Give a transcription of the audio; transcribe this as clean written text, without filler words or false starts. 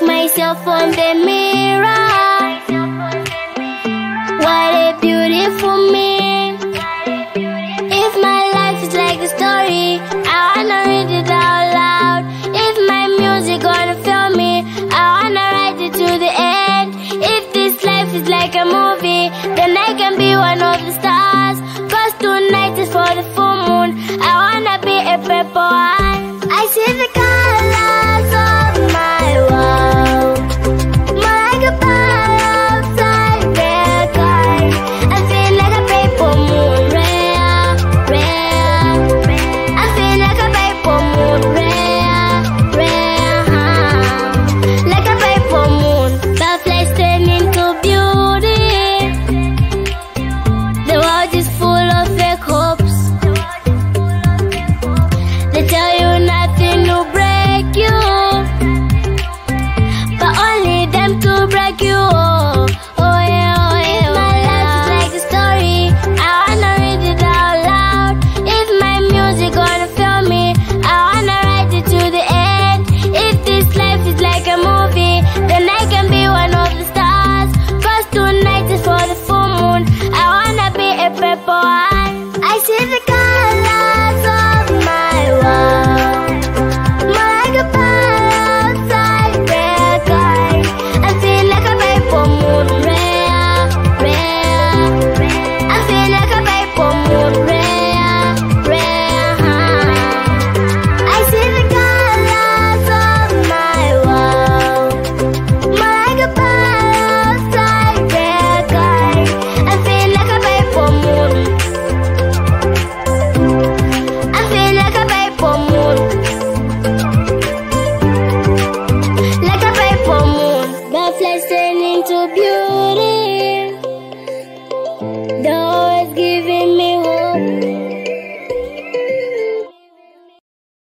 myself on the mirror. What a beautiful me. If my life is like a story, I wanna read it out loud. If my music gonna fill me, I wanna write it to the end. If this life is like a movie, then I can be one of the stars. Cause tonight is for the full moon, I wanna be a purple heart.